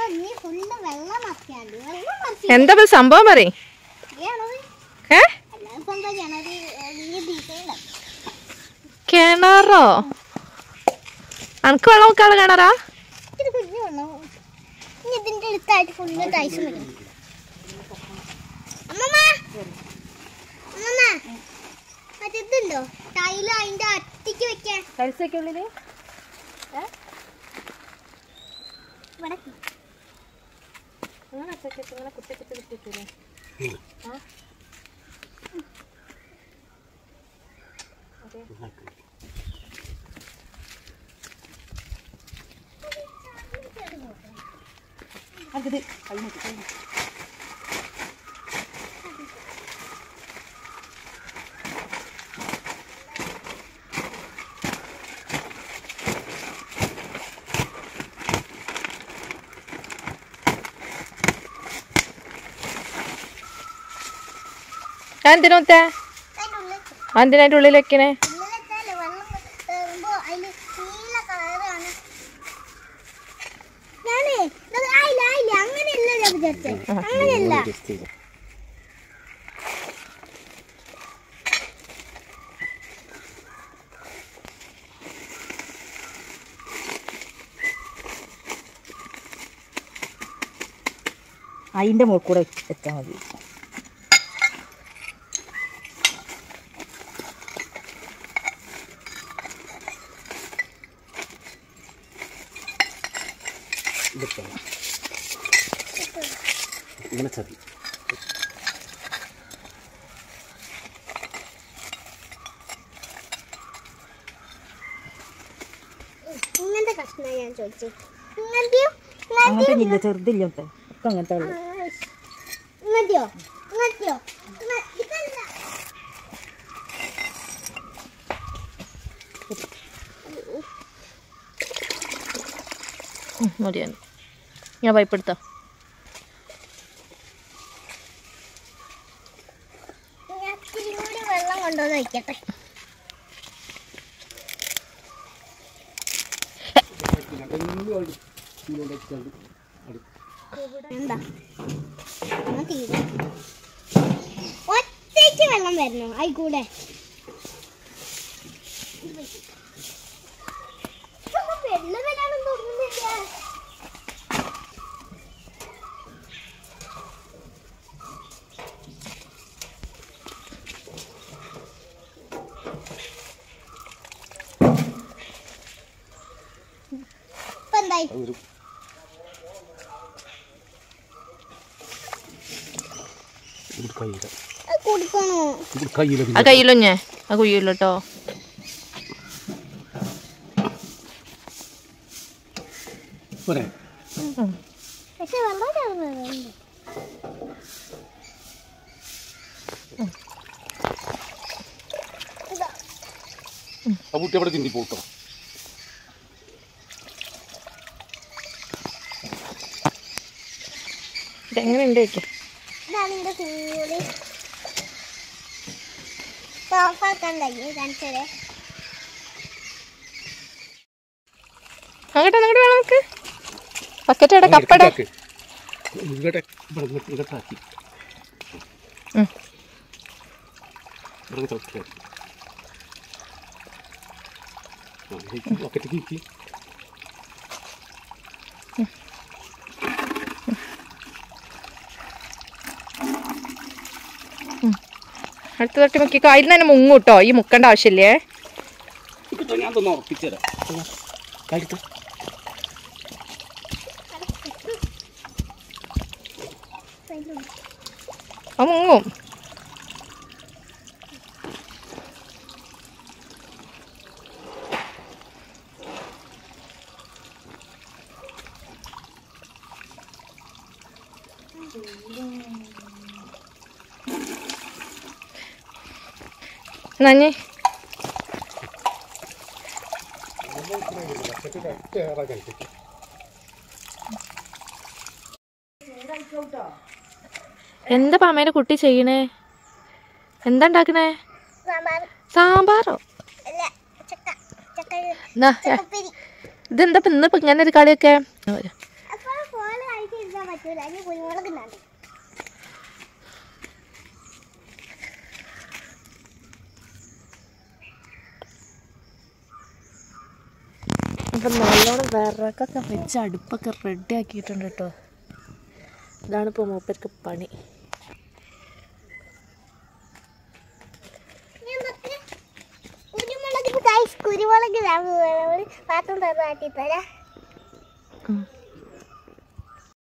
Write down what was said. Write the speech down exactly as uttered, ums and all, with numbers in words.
എന്താ സംഭവം പറയും? കിണറോ? അനക്ക് വെള്ളം വെക്കാനുള്ള കിണറാ? ഇതിന്റെ അടുത്തായിട്ട് ഫുള്ള് ടൈൽസ് വെക്കണം. മറ്റേതുണ്ടോ ടൈല് അതിന്റെ അട്ടിക്ക് വെക്കാൻ? ടൈൽസ് ഒക്കെ ഉള്ളില് ഇങ്ങനെ കുത്തി കുത്തി കുത്തിട്ടൂലേ? അതെ എന്തിനോത്തെ എന്തിനായിട്ട് ഉള്ളിൽ വെക്കണേ? അങ്ങനെയല്ല അതിന്റെ മുകളിൽ കൂടെ വെച്ചാൽ മതി. ഇങ്ങനെ ചതി ഇങ്ങനത്തെ കഷ്ണ ഞാൻ ചോദിച്ചു. അങ്ങനത്തെ ഇല്ല, ചെറുതില്ല ഒക്കെ അങ്ങനത്തെ ഇങ്ങനത്തെയോ ഇങ്ങനത്തെയോ ഇതല്ല. മതിയാണ്. ഞാൻ പൈപ്പ് എടുത്തോ? വെള്ളം കൊണ്ടുവന്ന് വയ്ക്കട്ടെ. എന്താ ഒറ്റയ്ക്ക് വെള്ളം വരണോ? ആയിക്കൂടെ വെള്ളം വരാനും തോന്നുന്നില്ല. ആ കയ്യിലോ ഞാൻ ആ കുയ്യല്ലോ കേട്ടോ. പക്ഷെ വെള്ളം അവിടെ തിണ്ടി പോട്ടോ. ഇതെങ്ങനെയുണ്ട് വെക്കും? ഇതാണ് എന്റെ കുഞ്ഞൂടി ഓഫാക്കാൻ കഴിയും. കാണിച്ചേ അങ്ങോട്ട് അങ്ങോട്ട് വേണം നമുക്ക് ബക്കറ്റയുടെ കപ്പട അടുത്ത തട്ടി മുക്കിക്കോ. അതിൽ തന്നെ മുങ്ങും കേട്ടോ, ഈ മുക്കേണ്ട ആവശ്യമില്ലേ. ഞാൻ തന്നെ ഉറപ്പിച്ചുതരാം. ആ മുങ്ങും. നഞ്ഞി എന്താ പാമേനെ കുട്ടി ചെയ്യണേ? എന്താ ഉണ്ടാക്കണേ? സാമ്പാറോ? ഇതെന്താ ഇന്നിപ്പോ ഇങ്ങനെ ഒരു കളിയൊക്കെ? തിന്നാൻ പറ്റൂല, അതിന് കുരുമുളക് തിന്നാണ്ട്. അപ്പം നല്ലോണം വിറകൊക്കെ വെച്ച് അടുപ്പൊക്കെ റെഡി ആക്കിയിട്ടുണ്ട് കേട്ടോ. ഇതാണിപ്പോൾ മൂപ്പർക്ക് പണി. കുരുമുളക് കുരുമുളക് പാത്രം തരാം.